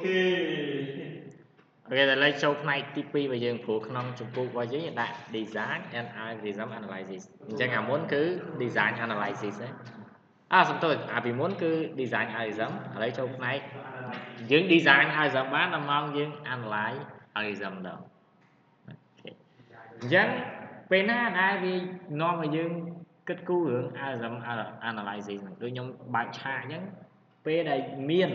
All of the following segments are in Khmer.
Okay, the lấy châu này TP và dương phụ không chụp phụ và dưới hiện đại design and algorithm analysis. Chẳng hạn muốn cứ design analysis đấy. Xong tôi vì muốn cứ design algorithm lấy châu này dương design algorithm bán làm mong dương analyze algorithm đó. Chẳng bên ai vì nó mà dương kết cú hướng algorithm analysis tôi nhóm bạn tra nhé. Bên đây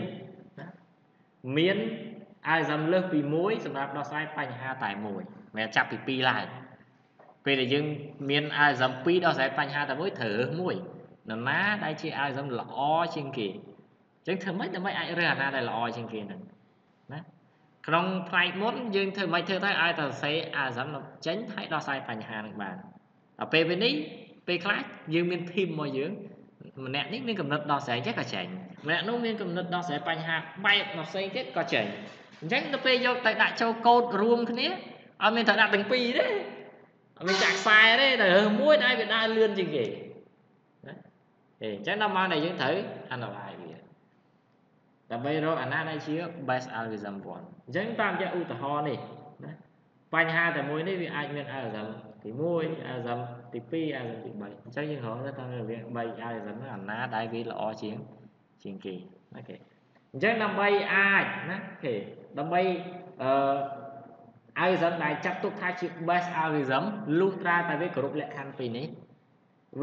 miên ai dám lớp vì muốiสำหรับ đo sai បញ្ហាតែមួយមិនចាប់ពី2ឡើយពេលដែលយើងមានai dám 2 đo sai បញ្ហាតែមួយត្រូវរើសមួយនរណាដែលជាai dám ល្អជាងគេអញ្ចឹងធ្វើម៉េចដើម្បីអាចរើសអាណាដែលល្អជាងគេហ្នឹងណាក្នុងផ្នែកមុនយើងធ្វើម៉េចធ្វើទៅឲ្យតែសេai dám ចេញហើយ đo sai បញ្ហានឹងបានដល់ពេលនេះពេលខ្លះយើងមាន team មកយើងម្នាក់នេះមានកំណត់ đo sai ចេះក៏ចេញម្នាក់នោះមានកំណត់ đo sai បញ្ហាបែបផ្សេងទៀតក៏ចេញអញ្ចឹងទៅពេលយកទៅដាក់ចូលកូដរួមគ្នាអត់មានត្រូវដាក់ទាំងពីរទេអត់មានចាក់ខ្សែទេតែមួយដែលវាដើរលឿនជាងគេណាអញ្ចឹងដល់មកដែលយើងត្រូវ analyze វាដើម្បីរកអាណាដែលជា best algorithm 1អញ្ចឹងតាមជាឧទាហរណ៍នេះណាបញ្ហាតែមួយនេះវាអាចមាន algorithm ទី1 algorithm ទី2 algorithm ទី3អញ្ចឹងយើងរកទៅតាមរវាង3 algorithm ហ្នឹងអាណាដែលវាល្អជាងគេអូខេអញ្ចឹងដើម្បីអាចណាអូខេដើម្បីalgorithm ដែលចាត់ទុកថាជា best algorithm លុះត្រាតែវាគោរពលក្ខខណ្ឌពីរនេះវា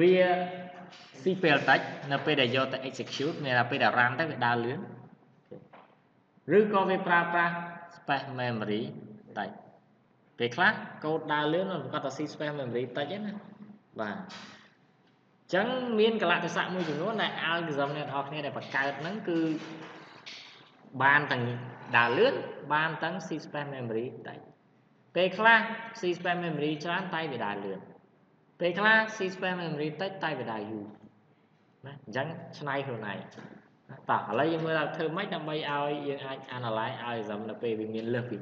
C ពេលតិចនៅពេលដែលយកទៅ execute មានតែពេលដែល run ទៅវាដើរលឿនឬក៏វាប្រើប្រាស់ space memory តិចពេលខ្លះកូដដើរលឿនគាត់តែ C space memory តិចទេណាបាទអញ្ចឹងមានកលៈទេសៈមួយចំនួនដែល algorithm អ្នកនរគ្នាដែលបង្កើតហ្នឹងគឺបានទាំងដើរលឿនបានទាំង C space memory តិចពេលខ្លះ C space memory ច្រើនតែវាដើរលឿនពេលខ្លះ C space memory តិចតែវាដើរយូរណាអញ្ចឹងឆ្នៃខ្លួនឯងតោះឥឡូវយើងមើលធ្វើម៉េចដើម្បីឲ្យយើងអាច analyze algorithm នៅពេលវាមានលើសពី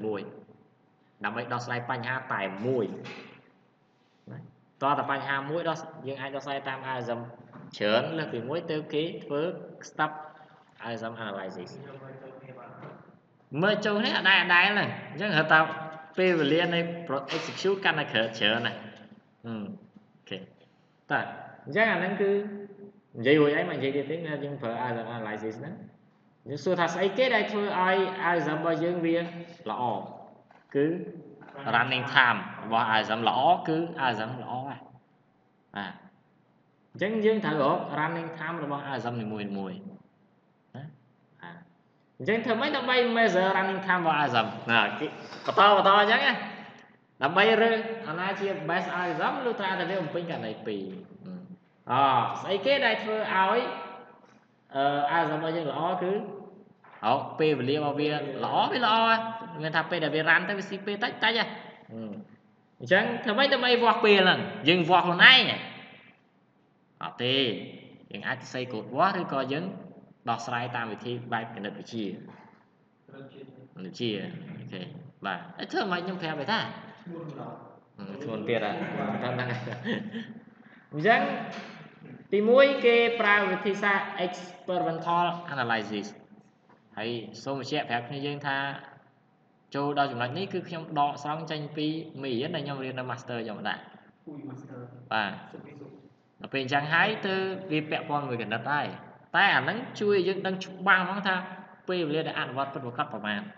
1ដើម្បីដោះស្រាយបញ្ហាតែមួយណាតើតែបញ្ហាមួយយើងអាចដោះស្រាយតាម algorithm ច្រើនលើសពី1ទៅគេធ្វើ step algorithm analysis មើលចូលនេះអត់ដែលហ្នឹងអញ្ចឹងហៅថាពេលវេលានៃ execute កាន់តែច្រើនណាអូខេតើអញ្ចឹងអាហ្នឹងគឺនិយាយរួចហើយមកនិយាយទៀតទេយើងប្រើ algorithm analysis ហ្នឹងយើងសួរថាស្អីគេដែលធ្វើឲ្យ algorithm របស់យើងវាល្អគឺ running time របស់ algorithm ល្អគឺ algorithm ល្អហ่ะបាទអញ្ចឹងយើងត្រូវរក running time របស់ algorithm នីមួយៗណាអញ្ចឹងធ្វើម៉េចដើម្បី measure running time របស់ algorithm ណាបន្តអញ្ចឹងណាដើម្បីរើសអាណាជា best algorithm លុះត្រាតែវាបំពេញករណី2ស្អីគេដែលធ្វើឲ្យalgorithm របស់យើងល្អគឺពេលវេលារបស់វាល្អមានថាពេលដែលវា run ទៅវា CP តិចហ៎អញ្ចឹងធ្វើម៉េចដើម្បីវាស់ពេលហ្នឹងយើងវាស់ខ្លួនឯងអត់ទេយើងអាចសរសេរកូដវាស់ឬក៏យើងដោះស្រាយតាមវិធីបែបគណិតវិទ្យាអូខេបាទធ្វើម៉េចខ្ញុំប្រាប់ឯតាធ្ងន់ទៀតហ្នឹងអញ្ចឹងទី1គេប្រើវិធីសាស្ត្រ experimental analysis ហើយសូមបញ្ជាក់ប្រាប់គ្នាយើងថាចូលដល់ចំណុចនេះគឺខ្ញុំដកស្រង់ចេញពីមេរៀនដែលខ្ញុំរៀននៅ master ខ្ញុំដាក់បាទដល់ពេលអញ្ចឹងហើយទៅវាពាក់ព័ន្ធមួយគណិតដែរតែអាហ្នឹងជួយឲ្យយើងដឹងច្បាស់ហ្មងថាពេលវេលាដែលអនុវត្តពិតប្រាកដប្រហែលណា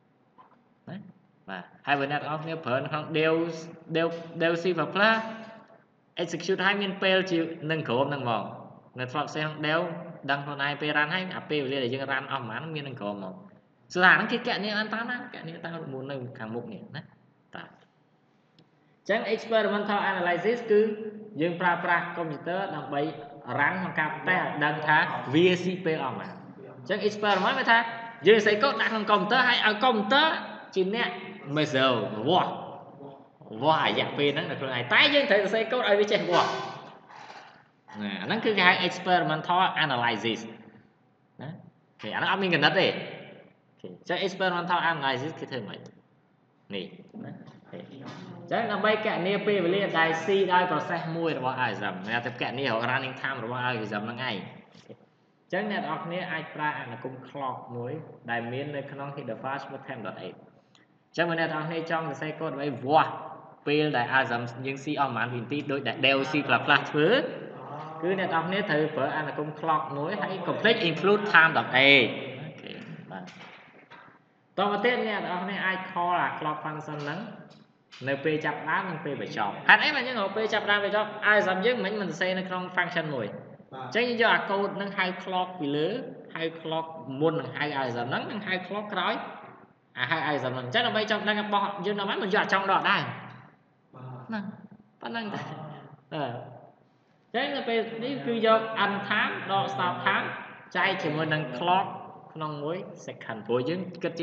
បាទហើយបើអ្នកទាំងអស់គ្នាប្រើនៅក្នុង Del C++ execute ឲ្យមានពេលជានឹងក្រុមហ្នឹងហ្មងនៅធ្លាប់ផ្សេងក្នុង Del ដឹងខ្លួនឯងពេល run ហើយអាពេលវេលាដែលយើង run អស់ប្រហែលមាននឹងក្រុមហ្មងស្រាហ្នឹងគេកណនាតាមណាកណនាតាមមុននៅខាងមុខនេះណាតាអញ្ចឹង experimental analysis គឺយើងប្រើប្រាស់កុំព្យូទ័រដើម្បី run ក្នុងការតេស្តឲ្យដឹងថាវាស៊ីពេលអស់ប៉ុន្មានអញ្ចឹង experiment វាថាយើងសេកូដដាក់ក្នុងកុំព្យូទ័រហើយឲ្យកុំព្យូទ័រជាអ្នក measure វាស់រយៈពេលហ្នឹងនៅខ្លួនឯងតែយើងត្រូវសរសេរកូដឲ្យវាចេះវាស់ណាអាហ្នឹងគឺគេហៅ experimental analysis ណាគេអាហ្នឹងអត់មានគណិតទេអូខេអញ្ចឹង experimental analysis គេធ្វើម៉េចនេះណាអញ្ចឹងដើម្បីកណនាពេលវេលាដែល C ដោយ process មួយរបស់ algorithm គេទៅកណនា running time របស់ algorithm ហ្នឹងឯងចឹងអ្នកនរគ្នាអាចប្រើអានុគម clock មួយដែលមាននៅក្នុង header file ឈ្មោះ temp.8 ចឹងបើអ្នកនរគ្នាចង់សរសេរកូដដើម្បីវាស់ពេលដែល algorithm យើងស៊ីអស់ប្រហែលវិនាទីដោយដែល del C++ ធ្វើគឺអ្នកនរគ្នាត្រូវប្រើអានុគម clock មួយហើយ complete include time.8 អូខេបាទតទៅទៀតអ្នកនរគ្នាអាច call អា clock function ហ្នឹងនៅពេលចាប់ដើមនិងពេលបញ្ចប់ហេតុអីបានយើងរកពេលចាប់ដើមបញ្ចប់ algorithm យើងមិនសរសេរនៅក្នុង function មួយអញ្ចឹងយើងយកអាកូដហ្នឹងហៅ clock ពីលើហៅ clock មុននឹងហៅ algorithm ហ្នឹងនិងហៅ clock ក្រោយហៅ algorithm ហ្នឹងអញ្ចឹងដើម្បីចង់ដឹងរបស់យើងដល់មិនយកអាចង់ដកដែរហ្នឹងប៉ុណ្្នឹងតែអញ្ចឹងនៅពេលនេះគឺយក end time ដក start time ចែកជាមួយនឹង clock ក្នុង1 second ព្រោះយើងគិតជា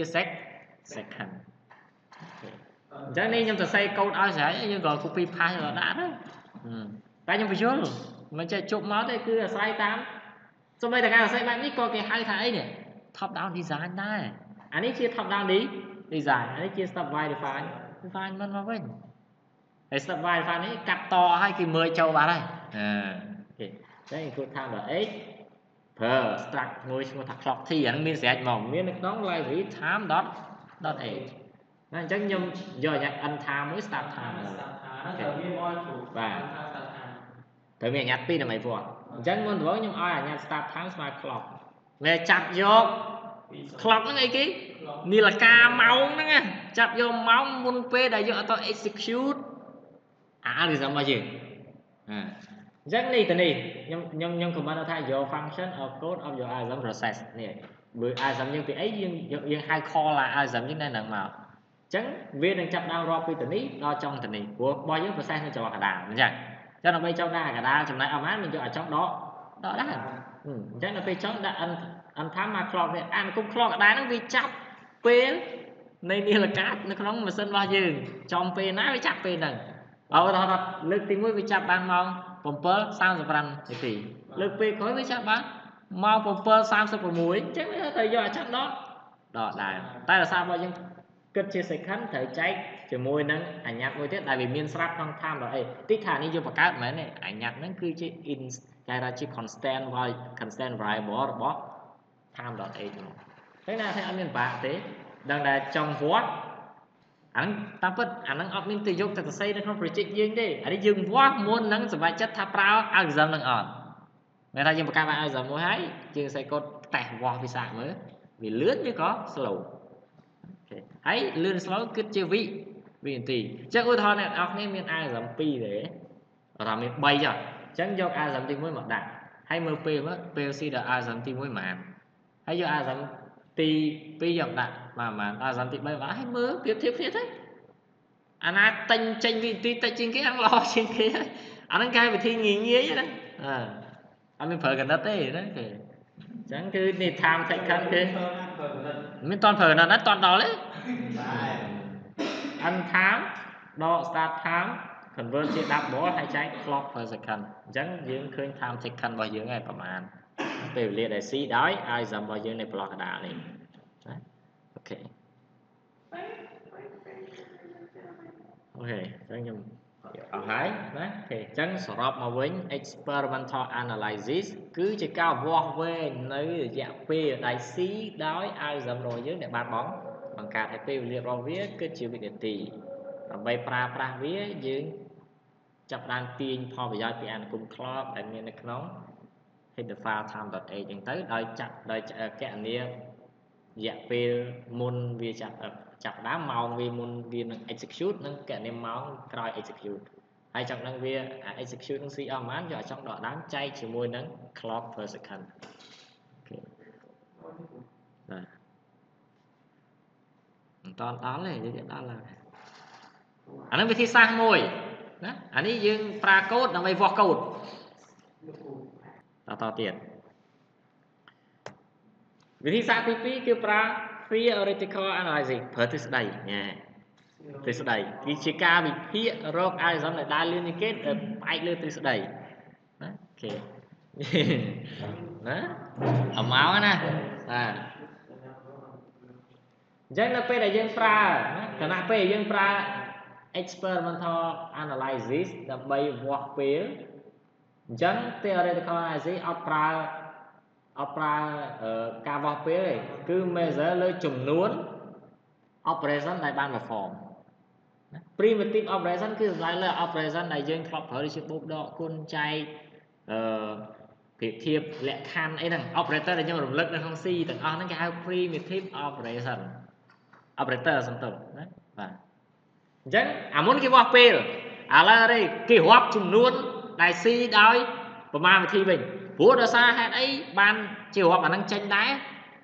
second អញ្ចឹងនេះខ្ញុំសរសេរកូដឲ្យស្រេចយើងក៏ copy paste ទៅដាក់ទៅតែខ្ញុំបញ្យល់មិនចេះជប់មកទេគឺអាស្រ័យតាមសូម្បីតែការសរសេរបែបនេះក៏គេហៅថាអីនេះ top down design ដែរអានេះជា top down design អានេះជា step by define មិនមកវិញហើយ step by define នេះកាត់តឲ្យគេមើលចូលបាត់ហើយអូខេចឹង include time.8 ប្រើ struct មួយឈ្មោះថា clock t អានឹងមានស្រេចមកមាននៅក្នុង library time.8 អញ្ចឹងខ្ញុំយកអាញា end time មួយ start time ត្រូវមានមកបាទត្រូវមានអាញា2ដើម្បីវាស់អញ្ចឹងមុនដំបូងខ្ញុំឲ្យអាញា start time ស្មើ clock ដែលចាប់យក clock ហ្នឹងអីគេនាឡិកាម៉ោងហ្នឹងចាប់យកម៉ោងមុនពេលដែលយកអត់ execute algorithm របស់យើងអញ្ចឹងនេះទៅនេះខ្ញុំ comment ថា your function or code of your algorithm process នេះបើ algorithm យើងពីអីយើងហៅ call algorithm យើងនៅហ្នឹងមកអញ្ចឹងវានឹងចាប់ដើមរាប់ពីទៅនេះដល់ចុងទៅនេះព្រោះរបស់យើង process នៅចន្លោះកណ្ដាលអញ្ចឹងដើម្បីចង់ដាក់កណ្ដាលចំណែកអស់បានmìnhយកឲ្យចុងដកដែរអញ្ចឹងដល់ពេលចុងដាក់ end time មក clock នេះអានគុំ clock កណ្ដាលហ្នឹងវាចាប់ពេលនៃនាឡិកានៅក្នុងម៉ាស៊ីនរបស់យើងចំពេលណាវាចាប់ពេលហ្នឹងបើឧទាហរណ៍លើកទី1វាចាប់បានម៉ោង 7:35 នាទីលើកពេលក្រោយវាចាប់បានម៉ោង 7:36 អញ្ចឹងវាត្រូវយកឲ្យចាប់ដកដែរតែដោយសាររបស់យើងគិតជា second ត្រូវចែកជាមួយនឹងអាញាត់មួយទៀតដែលវាមានស្រាប់ក្នុង time.8 ទីថានេះយកបង្កើតមែនទេអាញាត់ហ្នឹងគឺជា គេថាជា constant variable របស់ time.8 ហ្នឹងហើយណាថាអត់មានបាក់ទេដឹងតែចង់វាស់អាហ្នឹងតាមពិតអាហ្នឹងអត់មានទៅយកទៅសរសេរនៅក្នុង project យើងទេអានេះយើងវាស់មុននឹងសម្រេចចិត្តថាប្រើ algorithm នឹងអត់មានថាយើងបង្កើតបាន algorithm មួយហើយយើងសរសេរកូដតេស្តវាស់វាសាកមើលវាលឿនឬក៏ slow ហើយលឿន slow គិតជាវិនាទីអញ្ចឹងឧទាហរណ៍អ្នកនរគ្នាមាន algorithm 2ទេអារម្មណ៍មាន3ចុះអញ្ចឹងយក algorithm ទី1មកដាក់ហើយមើលពេលស៊ីដល់ algorithm ទី1ប៉ុន្មានហើយយក algorithm ទី2យកដាក់ប៉ុន្មាន algorithm ទី3មកហើយមើលប្រៀបធៀបគ្នាទៅអាណាទិញចេញវិនាទីតិចជាងគេអាល្អជាងគេហើយអាហ្នឹងគេវិធីងាយណាអត់មានប្រើកណិតទេណាគេអញ្ចឹងគឺនេះ time taken គេមិនតន់ប្រើកណិតណាតន់ដល់ទេ end time ដក start time convert ជា double ហើយចែក clock per second អញ្ចឹងយើងឃើញ time taken របស់យើងហើយប្រហែលពេលវេលាដែលស៊ីដោយ algorithm របស់យើងនៅប្លោះកណ្ដាលនេះអូខេអញ្ចឹងខ្ញុំអស់ហើយណាអូខេអញ្ចឹងសរុបមកវិញ experimental analysis គឺជាការវាស់វែងនៅរយៈពេលដែលស៊ីដោយ algorithm របស់យើងដែលបានបង្កើតឲ្យពេលវេលារបស់វាគិតជាវិនាទីដើម្បីប្រើប្រាស់វាយើងចាប់ផ្ដើមទាញផលប្រយោជន៍ពីអានុគម clock ដែលមាននៅក្នុង header file time.8 អញ្ចឹងទៅដោយកណនារយៈពេលមុនវាចាប់ដើមម៉ោងវាមុនវានឹង execute និងកណនាម៉ោងក្រោយ execute ហើយចង់ដឹងវា execute នឹងស៊ីអស់ប៉ុន្មានយកចង់ដកដើមចែកជាមួយនឹង clock per second អូខេបាទមិនតន់ដល់ទេនិយាយដល់ហើយអានឹងវិធីសាស្ត្រមួយណាអានេះយើងប្រើកូដដើម្បីវាស់កូដតទៀតវិធីសាស្ត្រទី2គឺប្រើ theoretical analysis ប្រើទ្រឹស្ដីទ្រឹស្ដីគឺជាការវិភាគរក algorithm ដែលដើរលឿនជាងគេផ្អែកលើទ្រឹស្ដីណាអូខេណាអមមកណាបាទអញ្ចឹងនៅពេលដែលយើងប្រើណាខណៈពេលយើងប្រើ experimental analysis ដើម្បីវាស់ពេលអញ្ចឹង theoretical analysis អត់ប្រើ opera ca vọt về cứ measure lên chùm nuốn operation đại ban perform primitive operation cứ lại là operation đại dương thọp khởi đi bốc đọ côn chay việc thiệp lệ khan ấy thằng operator là nhưng mà động lực là không si thằng on nó cái primitive operation operator xong tự đấy và chẳng muốn cái vọt về là đây cái hộp chùm nuốn đại si đói và mà thi mình bố đã xa hết ấy ban chiều họp năng tranh đáy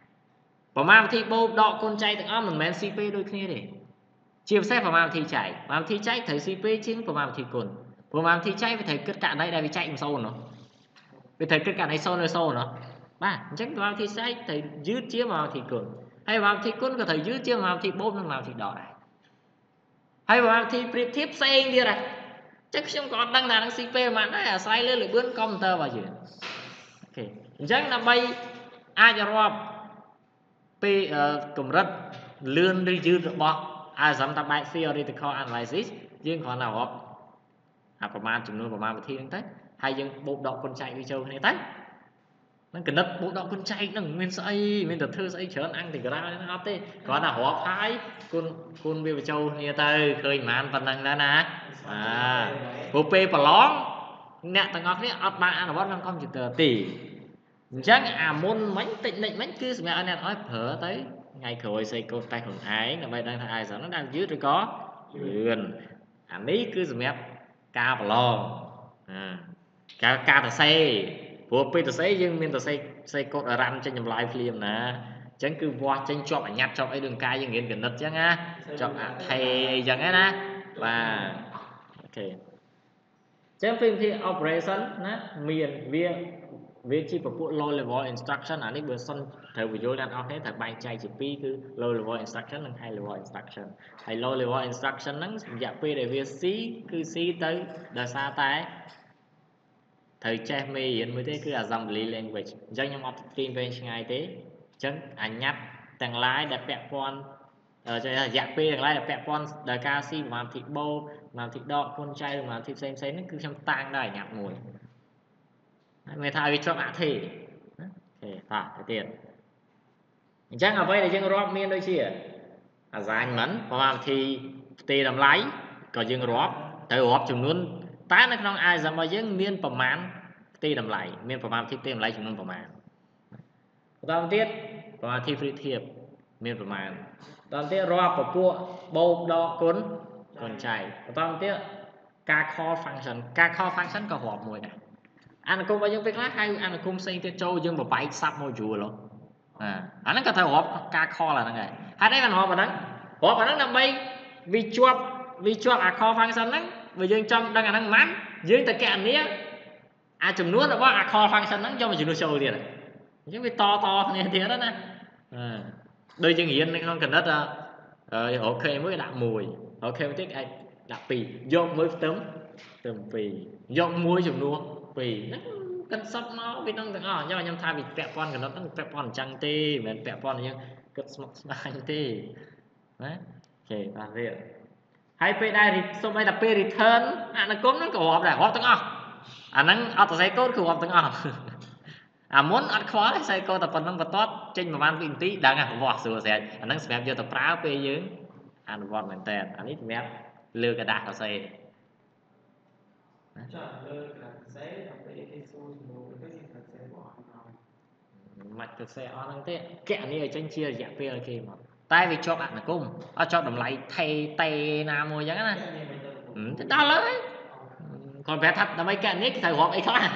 và mà thi bố đọ con trai từng ôm mình men CP đôi khi để chiều xe và mà thi chạy thấy CP chính và mà thi cồn và mà thi chạy phải thấy kết cạn đây đây vì chạy một sâu nó vì thấy kết cạn này sâu nó ba chắc vào thi chạy thấy dứt chiếc mà thi cồn hay vào thi cồn có thấy dứt chiếc mà thi bố nó vào thi đỏ này hay vào thi tiếp xe đi này chắc không còn đăng là CP mà nó là sai lên lại bướn computer vào gì ok chắc là bay ai cho rob p cùng rất lươn đi dư được bao ai dám ta bài theoretical analysis nhưng còn nào họpประมาณ ចំនួន ប្រមាណ វិធី ហ្នឹង ទៅ ហើយ យើង បូក ដក គុណចែក វា ចូល គ្នា ទៅ ហ្នឹង កណិត បូក ដក គុណចែក ហ្នឹង មាន ស្អី មាន តែ ធ្វើ ស្អី ច្រើន អង្គ ទីក្រាល ហ្នឹង អត់ ទេ គ្រាន់ តែ រាប់ ហើយ គុណ វា បញ្ចូល គ្នា ទៅ ឃើញ ប៉ុន្មាន ប៉ុណ្ណឹង ដែរ ណា ព្រោះ ពេល ប្រឡង អ្នក ទាំង អស់ គ្នា អត់ បាន អនុវត្ត ក្នុង កុំព្យូទ័រ ទេ អញ្ចឹង អា មុន មិញ តិច និច មិញ គឺ សម្រាប់ ឲ្យ អ្នក ឲ្យ ប្រើ ទៅ ថ្ងៃ ក្រោយ សេកូត តែ ខ្លួន ឯង ដើម្បី ដឹង ថា ai ហ្នឹង đang យឺត ឬ ក៏ លឿន អា នេះ គឺ សម្រាប់ ការ ប្រឡង ការ ទៅ សេ ព្រោះ ពេល ទៅ សេ យើង មាន ទៅ សេកូត រ៉ាំ ចេញ ចម្លើយ ភ្លាម ណា អញ្ចឹង គឺ វាស់ ចេញ ជាប់ អាញាត់ ជាប់ អី ដូច កាយ យើង រៀន គណិត អញ្ចឹង ណា ជាប់ អថេ អី អញ្ចឹង ណា បាទ អូខេ អញ្ចឹង primitive operation ណា មាន វា ជា ពពួក low level instruction អា នេះ បើ សិន ត្រូវ បញ្យល់ អ្នក អស់ គ្នា ត្រូវ បែង ចែក ជា 2 គឺ low level instruction និង high level instruction ហើយ low level instruction ហ្នឹង រយៈពេល ដែល វា C គឺ C ទៅ ដោយសារ តែ ត្រូវ ចេះ មេរៀន មួយ ទេ គឺ assembly language អញ្ចឹង ខ្ញុំ អត់ ទាញ វែង ឆ្ងាយ ទេ អញ្ចឹង អាញាត់ ទាំង ឡាយ ដែល ពាក់ ព័ន្ធ រយៈពេល ទាំង ឡាយ ដែល ពាក់ ព័ន្ធ ដោយ ការ C ប្រមាណ វិធី បូក ប្រមាណ វិធី ដក គុណចែក ប្រមាណ វិធី ផ្សេងៗ ហ្នឹង គឺ ខ្ញុំ តាំង ដោយ អាញាត់ មួយ មាន ថា វា ជាប់ អថេ អូខេ បាទ ទៅ ទៀត អញ្ចឹង អ្វី ដែល យើង រាប់ មាន ដូចជា assignment ប្រមាណ វិធី ផ្ទេរ តម្លៃ ក៏ យើង រាប់ ត្រូវ រាប់ ចំនួន តែ នៅ ក្នុង assignment របស់ យើង មាន ប្រមាណ ផ្ទេរ តម្លៃ មាន ប្រមាណ វិធី ផ្ទេរ តម្លៃ ចំនួន ប្រមាណ បន្ត ទៀត ប្រមាណ វិធី ប្រៀបធៀប មាន ប្រមាណ បន្ត ទៀត រាប់ ពពួក បូក ដក គុណ ចែក បន្ត ទៀត ការ call function ការ call function ក៏ រាប់ មួយ ដែរ អានុគមរបស់ យើង ពេល ខ្លះ ហៅ អានុគម ផ្សេង ទៀត ចូល យើង បបែក sub module អាហ្នឹង ក៏ ត្រូវ រាប់ ការ call អាហ្នឹង ដែរ ហេតុអី បាន រាប់ អាហ្នឹង រាប់ អាហ្នឹង ដើម្បី វា ជាប់ អា call function ហ្នឹង បើ យើង ចង់ ដឹង អាហ្នឹង ម៉ាត់ យើង ទៅ កណនា អា ចំនួន របស់ អា call function ហ្នឹង យក មក ចំនួន ចូល ទៀត អញ្ចឹង វា ត គ្នា ទៀត ណា ដូច យើង រៀន នៅ ក្នុង គណិត អូខេ មួយ ដាក់ 1 អូខេ មួយ ទៀត អាច ដាក់ 2 យក 1 ផ្ទឹម 2 យក 1 ចំនួន 2 ហ្នឹង គិត សព មក វា នឹង ទាំង អស់ អញ្ចឹង ខ្ញុំ ថា វា ពាក់ ព័ន្ធ គណិត ហ្នឹង ពាក់ ព័ន្ធ អញ្ចឹង ទេ មិន មែន ពាក់ ព័ន្ធ យើង គិត ស្មុគស្មាញ ទេ ណា អូខេ បាទ ទៀត ហើយ ពេល ដែល សូម្បី តែ ពេល return អានុគម ហ្នឹង ក៏ រាប់ ដែរ រាប់ ទាំង អស់ អាហ្នឹង អត់ សរសេរ កូដ គឺ រាប់ ទាំង អស់ អា មុន អត់ ខ្វល់ ទេ សរសេរ កូដ តែ ប៉ុណ្្នឹង បន្ទាប់ ចេញ ប្រហែល វិនាទី ដឹង ហើយ វាស់ ស្រួល ស្រេច អាហ្នឹង សម្រាប់ យក ទៅ ប្រើ ពេល យើង អនុវត្ត មែនតើ អានេះ សម្រាប់ លើ กระดาษ សរសេរ ចុះ លើ กระดาษ សរសេរ ដល់ ពេល គេ សួរ ចំនួន ទៅ យើង សរសេរ អស់ ហើយ មិន សរសេរ អស់ ហ្នឹង ទេ គណនា ឲ្យ ចេញ ជា រយៈ ពេល ឲ្យ គេ មក តែ វា ជាប់ អនុគម អត់ ជាប់ តម្លៃ ថេ តេ ណា មួយ អញ្ចឹង ណា ទៅ ដល់ ហើយ còn ប្រាប់ ថា ដើម្បី កណនា គេ ត្រូវ រាប់ អី ខ្លះ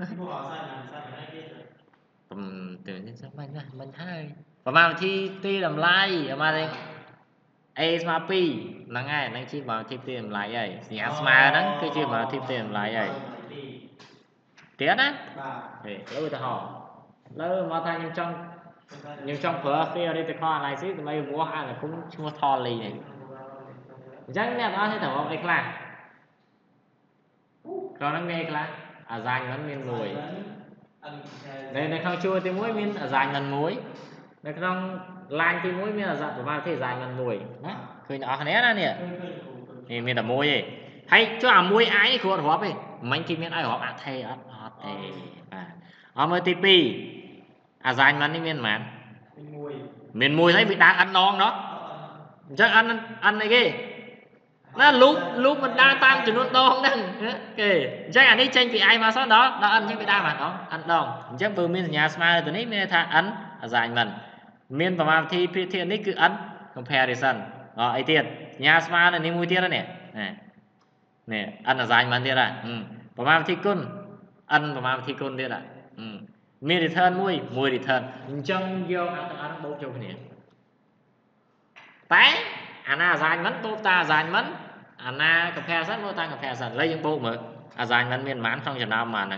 មិន ហើយ ប្រមាណ វិធី ទី តម្លៃ ប្រមាណ A ស្មើ 2 ហ្នឹង ហើយ ហ្នឹង ជា ប្រមាណ វិធី ទី តម្លៃ ហើយ សញ្ញា ស្មើ ហ្នឹង គឺជា ប្រមាណ វិធី ទី តម្លៃ ហើយ ទៀត ណា បាទ លើ ឧទាហរណ៍ លើ មក ថា ខ្ញុំ ចង់ ប្រើ theoretical analysis ដើម្បី វាស់ អានុគម ឈ្មោះ Tolly នេះ អញ្ចឹង អ្នក ទាំង អស់ នេះ ត្រូវ រាប់ អី ខ្លះ còn ហ្នឹង មាន អី ខ្លះ assignment មាន 1 នៅ ក្នុង ជួរ ទី 1 មាន assignment 1 នៅ ក្នុង line ទី 1 មាន ប្រមាណ វិធី assignment 1 ណា ឃើញ អ្នក អស់ គ្នា ណា នេះ នេះ មាន តែ 1 ទេ ហើយ ចុះ អា 1 ai នេះ គ្រាន់ រាប់ ទេ មិញ គេ មាន ឲ្យ រាប់ អថេ អត់ ទេ បាទ អស់ មើល ទី 2 assignment này miền mùi thấy bị đá ăn non đó chắc ăn này kia nó lúc mình đa tam chỉ luôn đòn nè kì chắc anh ấy tranh vì ai mà sao đó ăn những cái đa mà đó ăn đòn chắc vừa miền nhà smile từ nãy mình tha ăn assignment miền và mà thi thiện này cứ ăn comparison ấy tiền nhà smile là niềm vui tiền đó nè ăn assignment tiền à và mà thi côn ăn và mà thi côn tiền à miền return mùi return trong vô ăn bố châu này té anh assignment tốt ta assignment anh comparison tốt ta comparison lấy những bộ mà assignment miền mãn trong trường nào mà nè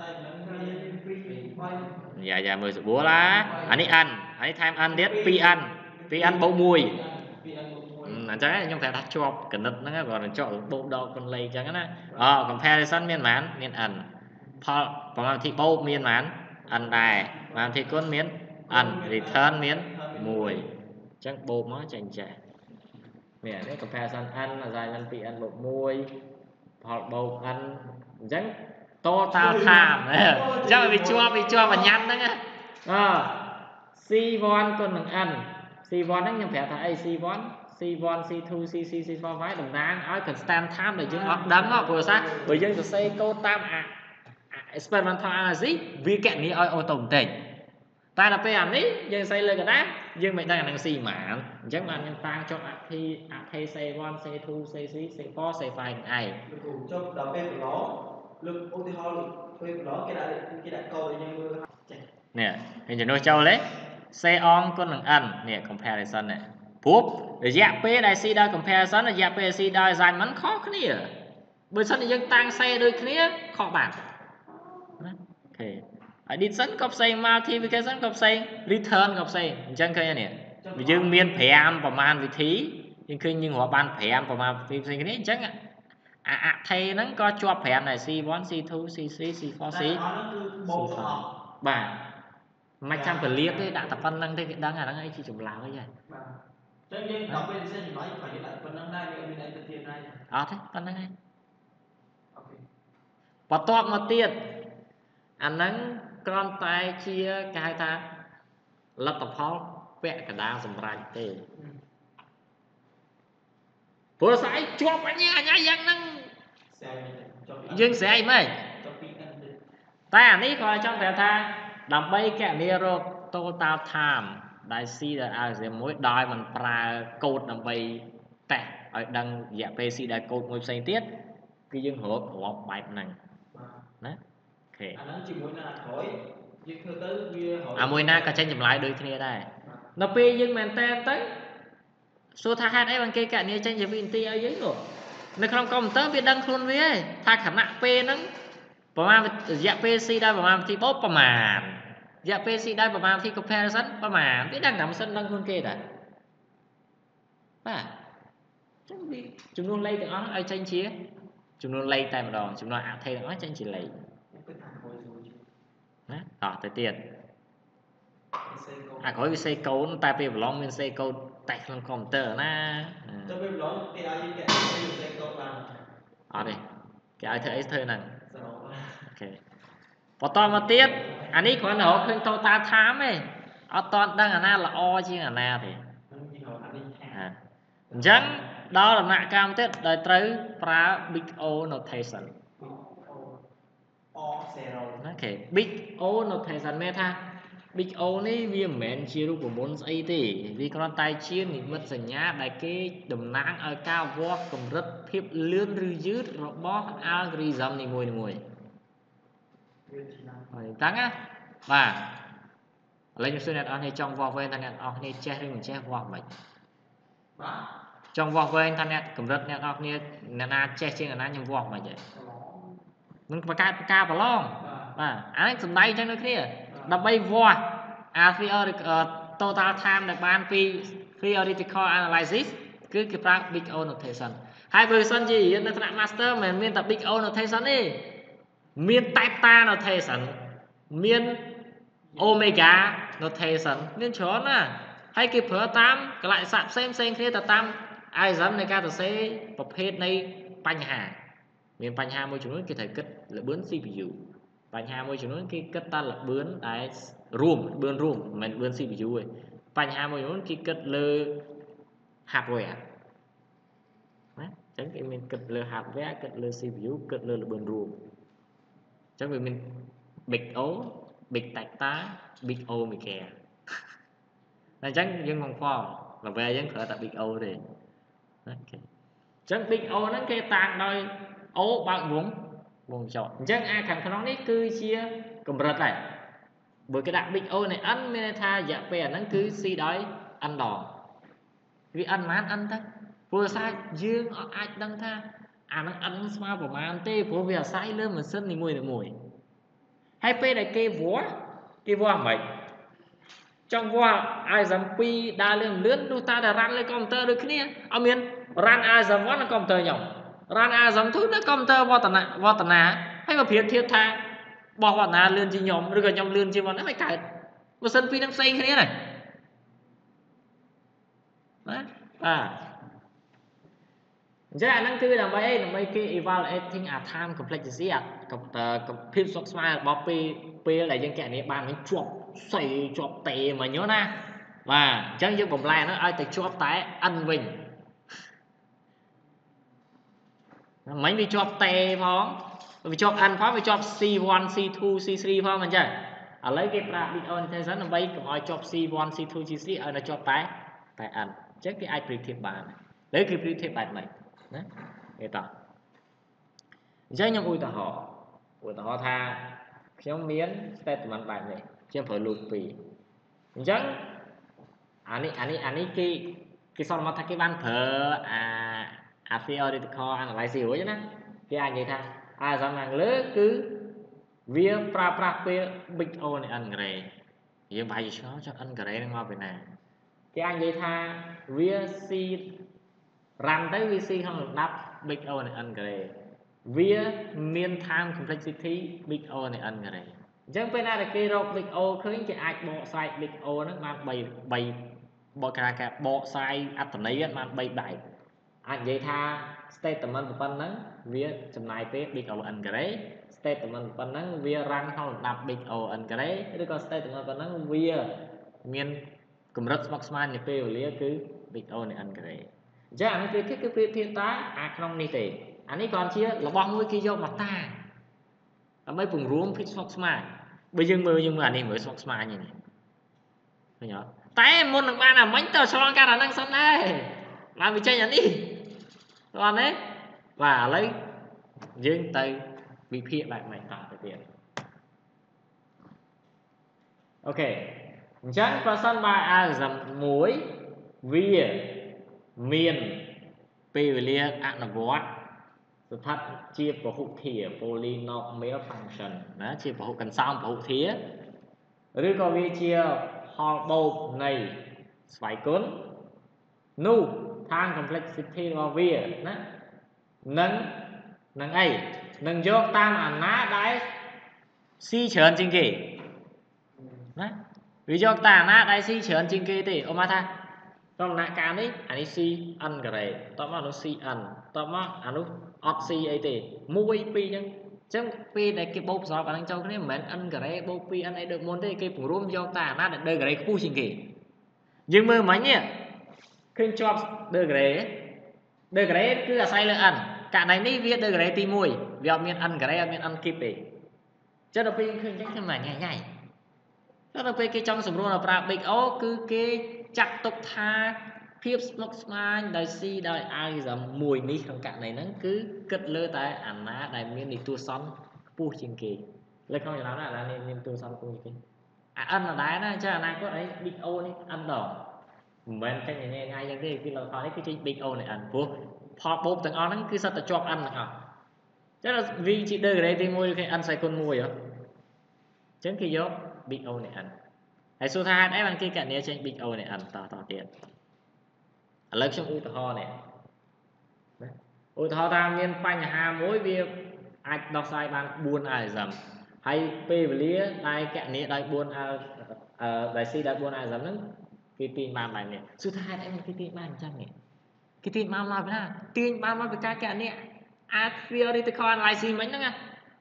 dạ mười sự búa lá anh ấy time ăn biết pi ăn bầu mùi chắc là trong thể thắt cho cần đất nó gọi là cho bộ đo con lây chẳng á comparison miền mãn miền ăn còn mà thì bầu miền mãn ăn đài mà thì con miền ăn return miền mùi chắc bộ nó chành chả nè cái comparison ăn là dài ăn bị ăn bộ môi hoặc bầu ăn chẳng total time chắc là bị cho và nhăn đó nghe C1 con bằng ăn C1 nó nhưng phải thay C1 C2 C4 phải đồng đáng ở constant time để chúng nó đắng đó vừa sao bởi dân từ C câu tam experimental analysis vì kẹn ní ơi ô tổng tình ta là pe ảnh ấy dân xây lên cái đá dân mày đang xì mạn chắc mà nhân tăng cho thi C1 C2 C3 C4 C5 ai cho đó pe của nó lực ô thì họ pe của nó cái đại câu để nhân mưa nè hình như nói châu đấy xe on con bằng ăn nè comparison nàyปุ๊บระยะเป้ได้ซีได้ comparison ระยะเป้ซีได้ design มันข้อគ្នាបើសិនយើងតាំងសេដូចគ្នាខុសបាត់ណាអូខេហើយ addition ក៏ផ្សេង multiplication ក៏ផ្សេង return ក៏ផ្សេងអញ្ចឹងឃើញនេះយើងមាន5ប្រមាណវិធីយើងឃើញយើងរាប់បាន5ប្រមាណវិធីផ្សេងគ្នាអញ្ចឹងអថេហ្នឹងក៏ជាប់5ដែរ C1 C2 C3 C4 C បាទមិនចាំពលាតទេដាក់តែប៉ុណ្្នឹងទេគេដឹងអាហ្នឹងអីជាចម្លើយហ្នឹងចឹងយើងដល់ពេលសិនចម្លើយphảiដាក់ប៉ុណ្្នឹងដែរវាមានអីទៅទៀតដែរអត់ទេប៉ុណ្្នឹងឯងអូខេបន្ទាប់មកទៀតអាហ្នឹងគ្រាន់តែជាគេហៅថាលទ្ធផលពាក់កណ្ដាលសម្រាប់ទេព្រោះស្អីជាប់អញយ៉ាងហ្នឹងយើងស្រែកមិនតែអានេះគាត់ចង់ប្រាប់ថាដើម្បីកណនីរក total time ដែល C ដែល algorithm មួយដោយមិនប្រើកូដដើម្បីតេស្តឲ្យដឹងរយៈពេល C ដែលកូដមួយផ្សេងទៀតគឺយើងរករបបែបហ្នឹងណាអូខេអាហ្នឹងជាមួយនឹងក្រោយយើងធ្វើទៅវាមួយណាក៏ចេញចម្លើយដូចគ្នាដែរនៅពេលយើងមែនតើទៅសួរថាហេតុអីបានគេកណនីចេញជាវិនាទីឲ្យយើងនោះនៅក្នុងកុំព្យូទ័រវាដឹងខ្លួនវាឯងថាខណៈពេលហ្នឹងប្រហែលរយៈពេល C ដែលប្រហែលវិធីបោកប្រហែលរយៈពេល C ដែលប្រហែលវិធី comparison ប្រហែលវាដឹងតែមិនសិនដឹងខ្លួនគេដែរបាទចឹងវាចំនួនលេខទាំងអស់ឲ្យចេញជាចំនួនលេខតែម្ដងចំនួនអថេទាំងអស់ចេញជាលេខណាតោះទៅទៀតអាក្រោយវាសេកូនតែពេលប្រឡងមានសេកូនតែក្នុងកុំព្យូទ័រណាទៅពេលប្រឡងគេឲ្យយើងសេកូនបានអត់ទេគេឲ្យធ្វើអីធ្វើហ្នឹងអូខេបន្តមកទៀតអានេះគ្រាន់តែរកឃើញ total time ទេអត់តន់ដឹងអាណាល្អជាងអាណាទេអញ្ចឹងដល់ដំណាក់កាលទៀតដែលត្រូវប្រើ big O notation អូខេ big O notation មានថា big O នេះវាមិនមែនជារូបមន្តស្អីទេវាគ្រាន់តែជានិមិត្តសញ្ញាដែលគេតំណាងឲ្យការវាស់កម្រិតភាពលឿនឬយឺតរបស់ algorithm នីមួយៗហើយតាំងណាបាទឥឡូវខ្ញុំសួរអ្នកនរគ្នាចង់វាស់វែងថាអ្នកនរគ្នាចេះឬមិនចេះវាស់មិនបាទចង់វាស់វែងថាអ្នកកម្រិតអ្នកនរគ្នាអ្នកណាចេះជាងអ្នកណាខ្ញុំវាស់មិនទេនឹងបង្កើតការប្រឡងបាទអានេះសំដែងចឹងដូចគ្នាដើម្បីវាស់ total time ដែលបានពី theoretical analysis គឺគេប្រើ big O notation ហើយបើសិនជារៀននៅថ្នាក់ master មិនមានតែ big O notation ទេមាន theta notation មាន omega notation មានច្រើនណាស់ហើយគេប្រើតាមកលក្ខណៈផ្សេងគ្នាទៅតាម algorithm នៃការសរសេរប្រភេទនៃបញ្ហាមានបញ្ហាមួយចំនួនគេត្រូវគិតល្បឿន CPU បញ្ហាមួយចំនួនគេគិតតែល្បឿនដែលរួមល្បឿនរួមមិនមែនល្បឿន CPU ទេបញ្ហាមួយចំនួនគេគិតលើ hardware ណាអញ្ចឹងគេមានគិតលើ hardware គិតលើ CPU គិតលើល្បឿនរួមអញ្ចឹងវាមាន big O big data big O mega អញ្ចឹងយើងមកហ្វមល្បែយើងគ្រាន់តែ big O ទេអូខេអញ្ចឹង big O ហ្នឹងគេតាំងដោយ O បើកវងចោតអញ្ចឹងខាងក្នុងនេះគឺជាកម្រិតដែរបើគេដាក់ big O នៃ n មានន័យថារយៈពេលអាហ្នឹងគឺ c ដោយ n ដងវា n ប៉ុន្មាន n ទៅព្រោះសារយើងអត់អាចដឹងថាអាហ្នឹង n ស្មើប្រមាណទេព្រោះវាអាស្រ័យលើម៉ាស៊ីននីមួយៗហើយពេលដែលគេវាស់មិនចង់វាស់ algorithm 2ដើរលឿនទោះតែរ៉ាន់លើកុំព្យូទ័រដូចគ្នាអត់មាន run algorithm 1នៅកុំព្យូទ័រខ្ញុំ run algorithm 2នៅកុំព្យូទ័រវឌ្ឍនាហើយមកប្រៀបធៀបថាបោះវឌ្ឍនាលឿនជាងខ្ញុំឬក៏ខ្ញុំលឿនជាងវឌ្ឍនាមិនកើតម៉ាស៊ីនពីរនឹងផ្សេងគ្នាណាអញ្ចឹងអាហ្នឹងគឺដើម្បីគេ evaluating អា time complexity អាភាពស្មុគស្មាញរបស់ពេលដែលយើងកណនីបានវិញជាប់តេមិញណាបាទអញ្ចឹងយើងបំលែហ្នឹងឲ្យតែជាប់តែ n វិញមិញវាជាប់តេផងវាជាប់ n ផងវាជាប់ C1 C2 C3 ផងអញ្ចឹងឥឡូវគេប្រើ big O notation ដើម្បីកុំឲ្យជាប់ C1 C2 C3 ឲ្យនៅជាប់តែ n អញ្ចឹងគេអាចប្រៀបធៀបបានលើគេប្រៀបធៀបបែបម៉េចណាគេតោះអញ្ចឹងខ្ញុំឧទាហរណ៍ថាខ្ញុំមាន statement បែបនេះខ្ញុំប្រើ loop 2អញ្ចឹងអានេះគេសន្មតថាគេបានប្រើអា theoretical analysis រួចណាគេអាចនិយាយថាalgorithm ខាងលើគឺវាប្រើប្រាស់ពេល big O នៃ n array យើងប្រហែលជាឆ្ងល់ចុះ n array នឹងមកពីណាគេអាចនិយាយថាវា C run ទៅវា C ក្នុងលំដាប់ big O នៃ n array វាមាន time complexity big O នៃ n array អញ្ចឹងពេលណាដែលគេរក big O ឃើញគេអាចបកស្រាយ big O ហ្នឹងបាន3បកការបកស្រាយអត្ថន័យបាន3បែបអាចនិយាយថា statement ប៉ុណ្ណឹងវាចំណាយពេល big O n array statement ប៉ុណ្ណឹងវា run ក្នុងលំដាប់ big O n array ឬក៏ statement ប៉ុណ្ណឹងវាមានកម្រិតស្មុគស្មាញនៃពេលវេលាគឺ big O នៃ n array អញ្ចឹងអានេះគឺប្រៀបធៀបតែក្នុងនេះទេអានេះគ្រាន់ជារបស់មួយគេយកមកតាដើម្បីពង្រួមភាពស្មុគស្មាញបើយើងមើលអានេះមើលស្មុគស្មាញនេះឃើញអត់តែមុននឹងបានអាមិញទៅឆ្លងកាត់អាហ្នឹងសិនដែរបានវាចេញអានេះតោះនេះបាទឥឡូវយើងទៅវិភាគបែបម៉េចតទៅទៀតអូខេអញ្ចឹងប្រសិនបើ algorithm មួយវាមានពេលវេលាអនុវត្តស្ថិតជាពហុធា polynomial function ណាជាពហុកន្សោមពហុធាឬក៏វាជាផលបូកនៃស្វ័យគុណនោះ time complexity របស់វាណានឹងអីនឹងយកតាមអាណាដែល C ច្រើនជាងគេណាវាយកតាមអាណាដែល C ច្រើនជាងគេទេអូមកថាក្នុងដំណាក់កាលនេះអានេះ C n ការ៉េតមកអានោះ C n តមកអានោះអត់ C អីទេ1 2អញ្ចឹងពេលដែលគេបូកប្រសពអានឹងចូលគ្នាមិនមែន n ការ៉េបូក 2n អីដូចមុនទេគេពង្រួមយកតែអាណាដែល ការ៉េខ្ពស់ជាងគេយើងមើលមិញនេះឃើញជាប់ ការ៉េគឺអាស្រ័យលើ n ករណីនេះវាការ៉េទី1វាអត់មាន n ការ៉េអត់មាន n គីបទេចុះដល់ពេលឃើញអញ្ចឹងខ្ញុំញ៉ៃចុះដល់ពេលគេចង់សម្រួលដល់ប្រើ big O គឺគេចាត់ទុកថាភាពស្មុគស្មាញដោយ C ដោយ algorithm មួយនេះក្នុងករណីហ្នឹងគឺគិតលើតែអាណាដែលមាននីតិសាស្ត្រខ្ពស់ជាងគេលើក្នុងចំណោមណាដែលមាននីតិសាស្ត្រខ្ពស់ជាងគេអា n ដដែលណាអញ្ចឹងអនាគតអី big O នេះ n ដងមិនមែនចេញញ៉ៃយ៉ាងទេគឺលទ្ធផលនេះគឺចេញ big O នៃ n ព្រោះផលបូកទាំងអស់ហ្នឹងគឺសិតតែជាប់ n ទាំងអស់អញ្ចឹងវាជា degree ទី1គឺ n គុណ1ហ៎អញ្ចឹងគេយក big O នៃ n ហើយសួរថាហេតុអីបានគេកណនីចេញ big O នៃ n តទៀតឥឡូវខ្ញុំឧទាហរណ៍នេះណាឧទាហរណ៍ថាមានបញ្ហាមួយវាអាចដោះស្រាយបាន4 algorithm ហើយពេលវេលាដែលកណនីដោយ4ដែល C ដោយ4 algorithm ហ្នឹងគេទាញបានបែបនេះសួរថាហេតុអីគេទាញបានអញ្ចឹងនេះគេទាញបានមកពីណាទាញបានមកពីការកណនីtheoretical analysis មិញហ្នឹងណាហ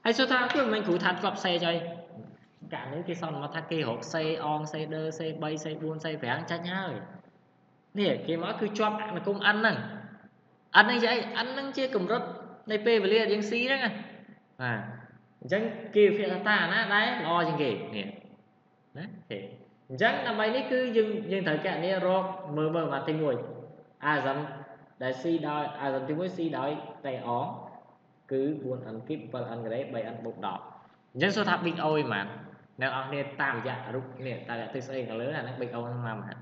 hay số thang cứ mình cú thật cọp xe chơi cả những cái son mà thang kia hộp xe on xe đơ xe bay xe buôn xe vẽ chắc nhá rồi nè cái má cứ chọn là cũng ăn nè ăn này vậy ăn nâng chia cùng rất này p và lia dân xí đó à chẳng kêu phía ta nó đấy lo chừng kì nè đấy thì chẳng là mấy ní cứ dừng thời cả này rồi mơ mà tinh ngồi à dần đại si đòi à dần tinh với si đòi tay ó cứ buồn ăn kíp và ăn cái đấy bày ăn bột đỏ nhân số tháp big ôi mà nếu ông nên tam dạ lúc nè ta lại tôi xây cái lớn là nó big ôi làm hả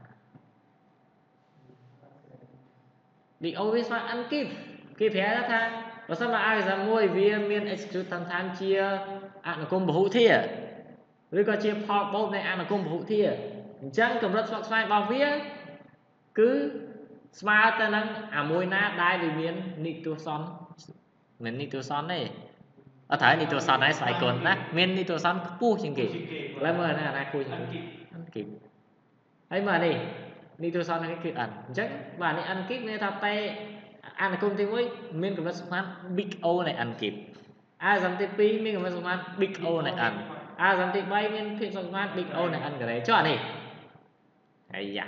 big ôi với ăn kíp kíp phé ra tha và sao mà ai ra môi vì miền execute thằng tham chia ăn cùng bổ thìa rồi có chia pop bột này ăn cùng bổ thìa chẳng cầm rất sắc sai bao phía cứ smart ta năng à môi na đai vì miền nitroson mình nitroson này ở thấy nitroson này xài cồn đó miền nitroson pu chừng kì lấy mờ này là khui ăn kịp ấy mà đi nitroson này cái ẩn chắc và này ăn kịp này thằng tay ăn là công ty mới miền cầm rất smart big O này ăn kịp à dòng tiếp pi miền cầm rất smart big O này ăn à dòng tiếp bay miền phim smart big O này ăn cái đấy cho này ấy dạ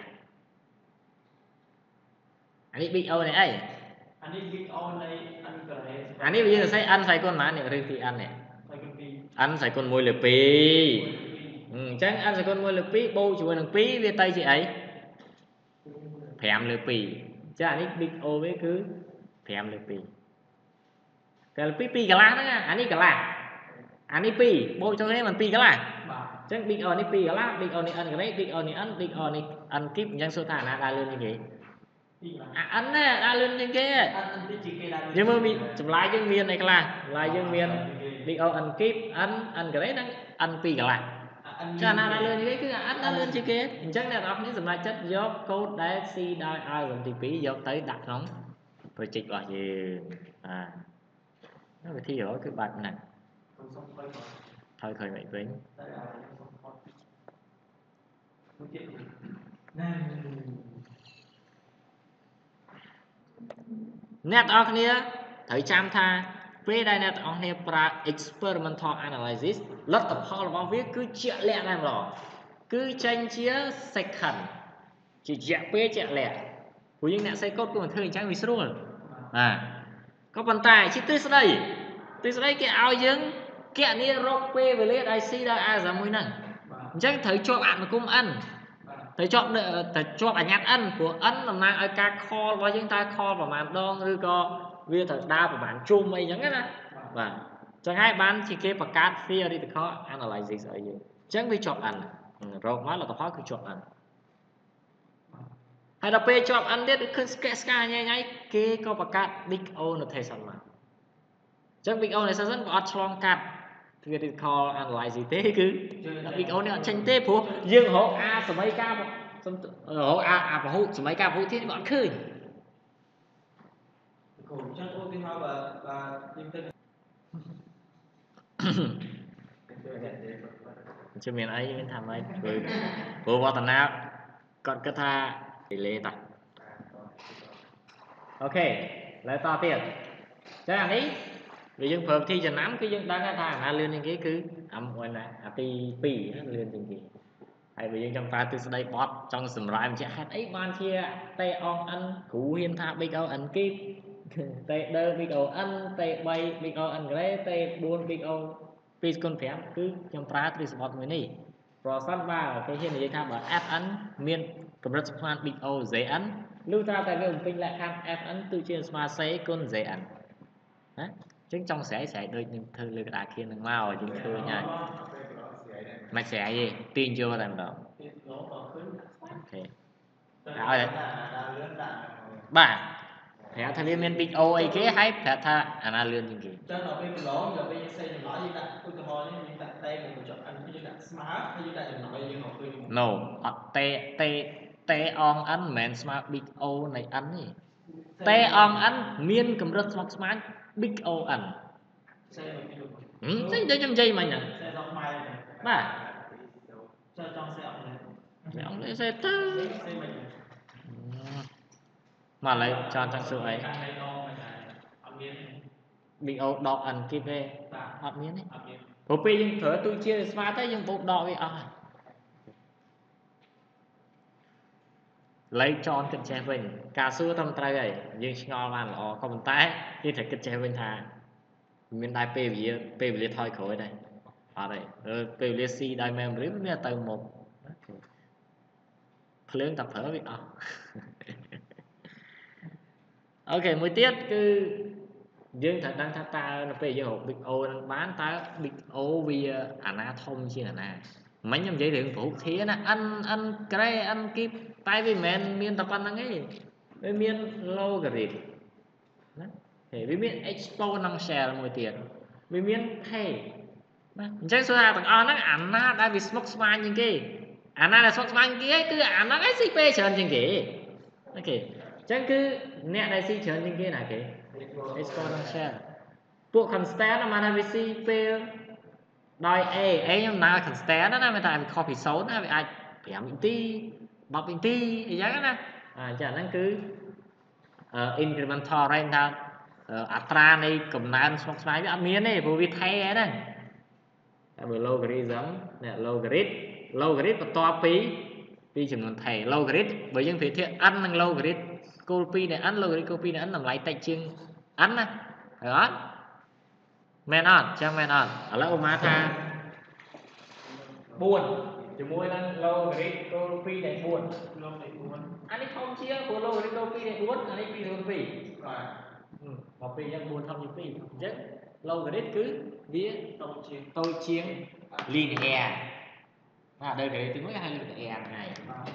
anh đi big O này ấy anh đi big O này ăn cái đấy anh đi bây giờ sẽ ăn phải con má này riêng thì ăn này ăn phải con môi lửa pi chắc ăn phải con môi lửa pi bô chủ đằng pi về tay chị ấy thèm lửa pi chứ anh đi big O với cứ thèm lửa pi cái pi pi cả lá đó nha anh đi cả lá anh đi pi bô cho thế mình pi cả lá chắc big O này pi cả lá big O này ăn cái đấy big O này ăn big O này ăn kíp nhân số thả là đa lên như thế ăn nè đa lên như thế nhưng mà mình chụp lại dương miền này là lại dương miền big O ăn kíp ăn cái đấy đang ăn pi cả lá cho nên đa lên như thế cứ ăn đa lên chứ kia chắc là đọc những dòng lại chất dốc code đá si đai ai dòng thì phí dốc tới đặt nóng rồi chích vào gì à nó phải thi hiểu cái bạch này thôi khởi mệnh tính net ở kia thấy chăm tha về đây net ở kia pra experimental analysis lót tập họ vào viết cứ chẹt lẹ này mà cứ tranh chia second chỉ chẹt về chẹt lẹ của những net xây code của mình thời trang vì luôn à có bàn tay chứ tới đây cái ao dương cái này rock về lấy IC ra à ra mùi năng chắc thấy cho bạn cũng ăn thấy cho bạn nhặt ăn của ăn làm nào ai ca call và chúng ta call vào màn đong rồi có việc thật đa của bạn chung mấy những cái đó và chẳng hai bạn chỉ kêu bạc cát phía đi thì khó analyze ở gì chẳng vì chọn ăn rồi nói là có cứ chọn ăn hay là pe chọn ăn biết cứ sky ngay kia có bạc cát big O nó thấy sao mà chắc big O này sao rất có strong card thì cái call analyze thế cứ big O này tranh thế phố dương hộ a số mấy cao hộ a và hộ số mấy cao hộ thế bọn khơi chứ miền ấy mình làm ấy vừa vào tận nào còn cái tha thì lên tập ok lại to tiền chắc là đi vì dân phật thi cho nắm cái dân đang cái thằng là lên những cái cứ âm ngoài này pi pi nó lên những gì hay vì dân trong ta từ đây bot trong sầm rai mình sẽ hát ấy ban chia tay on ăn củ hiên tha big o ăn kíp tay đơ big o ăn tay bay big o ăn cái tay buôn big o pi con phèm cứ trong ta từ bot mới nè rồi sát vào cái hiên này tha bảo f ăn miên cầm rất khoan big o dễ ăn lưu ta tại vì mình lại tham f ăn từ trên smart sẽ con dễ ăn chứ trong sẽ đôi những thư lừa đảo kia đừng mau ở chính thư nha mày sẽ gì tin chưa làm đó ok rồi bà thẻ thay vì mình big O ấy cái hay thẻ tha anh à lươn những gì cho nó bên đó giờ bên xây dựng nói gì đặt tôi có hỏi những đặt tay một chọn anh như đặt smart hay như đặt nói như học viên no te on anh men smart big O này anh nhỉ te on anh miên cầm rất smart big O anh thế để trong dây mày nè bà ông lấy xe tư mà lấy cho trang sự ấy big O đọc ẩn kia về ọt miếng đấy hồ pi nhưng thở tôi chia smart tới nhưng bộ đọc với lấy tròn kịch che vinh cả xưa tâm trai ấy nhưng ngon mà nó không tay khi thấy kịch che vinh thà mình đại p vì thôi khỏi đây ở đây p vì si đại mềm rít mới từ một lớn tập thở với ok mới tiết cứ dương thật đang ta nó về giờ big O đang bán ta big O vì ana thông chi là mấy nhóm dây điện phụ thế nè ăn cái ăn kịp tay với men miên tập ăn ấy với miên logarit thì với miên expo năng share là một tiền với miên thay chắc số nào tặng nó ăn na đã bị smoke smile như kia ana là smoke smile kia cứ ăn nó SCP chơn như kia ok chắc cứ nè đây si chơn như kia này kì expo năng share bộ constant mà là vì CP đòi A nhưng nào constant đó nè tại vì copy số nó bị ai bẻm tí bọc tí gì đó nè chả năng cứ incremental range nào atra này cầm nan smoke smile với admin này vô vi thay đấy bởi logarithm nè logarit và to pi chừng còn thầy logarit bởi những phía thiện ăn năng logarit copy này ăn logarit copy này ăn làm lại tay chương ăn nè đó men on trang men on ở lớp má tha buồn chỉ môi năng logarit copy này buồn anh ấy không chia của logarit copy này buồn anh ấy pi thường pi và pi đang buồn không như pi chứ logarit cứ vía tôi chiến linear đây cái tiếng nói hay linear này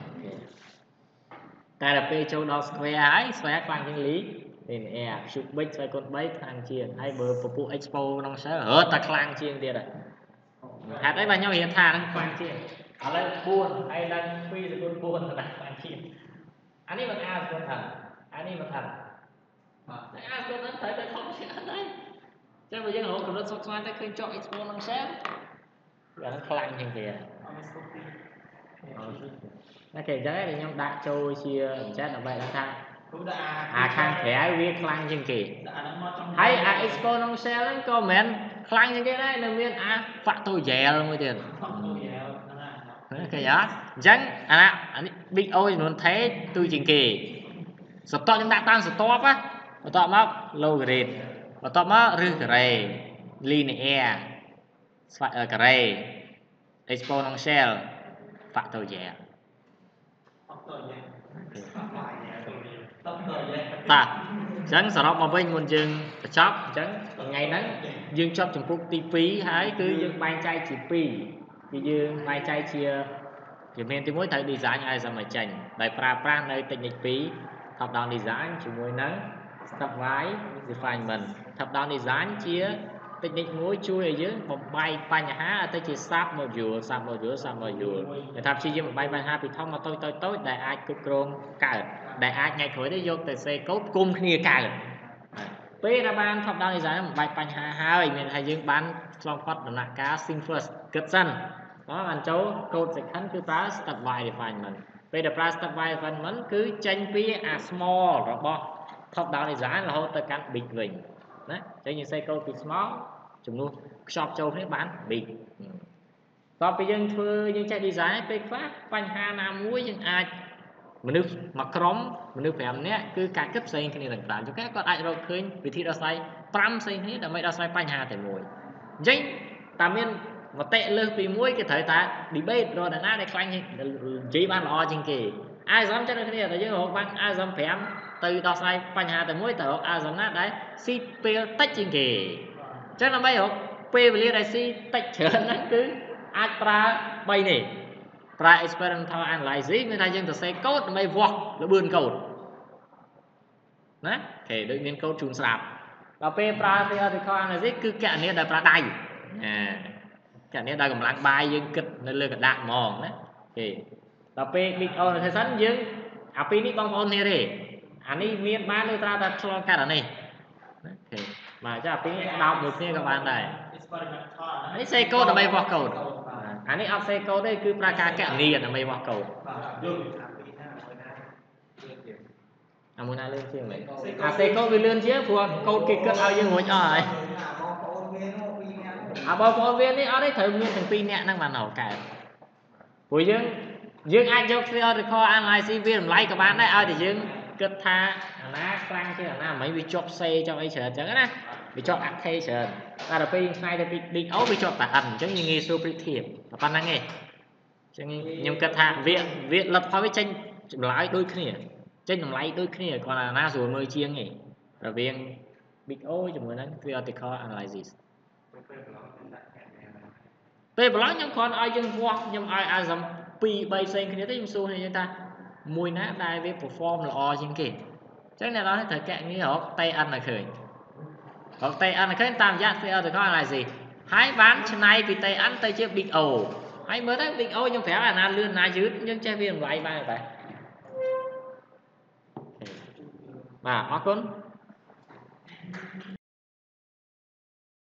ta là p châu đo square ấy square khoan chân lý linear chụp bích xoay con bích thang chiên hay bờ phụ expo năng sẽ hết ta khang chiên tiền rồi hạt đấy bao nhiêu hiện thà năng khoan chiên ở đây buồn hay đang phi rồi con buồn là đang khoan chiên anh ấy bằng a con thần anh ấy bằng thần a con thần thấy tôi không sẽ đấy cho bây giờ họ cũng rất sốt xoan ta khơi chọn expo năng sẽ là nó khang chiên tiền nó kể đấy thì nhóm đại châu chia chết là vậy là thang khang thẻ viết khang chừng kỳ hay exponential comment khang chừng cái đấy là miền phạt tôi dè rồi mới tiền cái đó chẳng big O muốn thấy tôi chừng kỳ stop chúng ta tăng stop á stop map logarit stop map rưỡi linear cái exponential phạt tôi dè ta chẳng sau đó mà bên nguồn dương chop chẳng ngày nắng dương chop Trung Quốc TP hãy cứ dương bay chai chỉ pi thì dương bay chai chia thì men thì mỗi thời design ai ra mà chành đại pra nơi technique pi top down design chỉ mỗi nắng step vái refinement top down design chia technique mỗi chui ở dưới một bay há tới chia sub module để thậm chí dương bay ha bị thông mà tôi đại ai cục chrome cả đại ai ngày khởi đấy vô từ xe cốt cung kia cả bây ra ban top down design một bài ha hai mình hay dương bán trong phát là cá sinh first cất sân đó bạn cháu code sẽ khánh cứ phá step by refinement bây giờ phá step by refinement cứ tranh pi small rồi bo top down design là hỗ trợ cán big vinh đấy cho như xe code small chúng luôn shop châu thế bán big còn bây giờ dương chạy design pe phát ha nam muối nhưng ai mình nước mặc chrome mình nước phèm nhé cứ cả cấp xây cái này là cho các con ai rồi khơi vị trí đó xây pram xây thế là mấy đó xây hà thì mùi dây tạm nhiên mà tệ lơ vì muối cái thời ta debate rồi là để khoanh chỉ ban lo trên kỳ ai dám cho nó cái này là những hộ băng ai dám phèm từ đó xây hà thì muối tờ ai dám nát đấy si pe tách trên kỳ chắc là bây giờ pe về đây si tách trở nó cứ ai pra bay này pra experimental analysis người ta dân từ xe code mày vọt nó bươn code đấy thì đôi miền code trùng sạp và p pra theoretical analysis cứ cả này là pra đầy cả này đây còn lặng bài dân kịch nên lừa cả đạn mòn đấy thì và p big O là thời gian dân pi ní bong on này đi anh ấy miền bán nơi ta đặt cho cả này thì mà chắc pi đọc được như các bạn này anh xe code là mày vọt code anh ấy áp xe code đây cứ pra cả này là mày vọt code muốn ai lươn chiếng này xe có bị lươn chiếng phù câu kia cất ao dương ngồi cho rồi bao phổ viên đi ở đây thử nguyên thằng pin nè năng mà nổ cả của dương ai dốc theo thì kho analyze viên like các bạn đấy ai thì dương cất tha ná sang chứ là mấy bị chọc xe cho ấy chờ chẳng á bị chọc ác thay chờ ta là pin sai thì bị ấu bị chọc tả ẩn chứ như nghe số bị thiệp và pan năng nghe chứ nhưng cất tha viện lập hóa với tranh lái đôi kia tranh làm lái đôi kia còn là na rồi mới chiêng nhỉ rồi viên bị ấu cho mới năng theoretical analysis về blog nhưng còn ai dân vua nhưng ai dám pi bay sen cái đấy xu này chúng ta mùi nát đai với perform là o trên kì chắc này đó thời cạn như họ tay ăn là khởi hoặc tay ăn là khởi tam giác theo thì có là gì hãy bán trên này vì tay ăn tay chưa bị ẩu hãy mới thấy bị ẩu nhưng phải là na lươn na dưới nhưng chơi viên loại ba phải mà con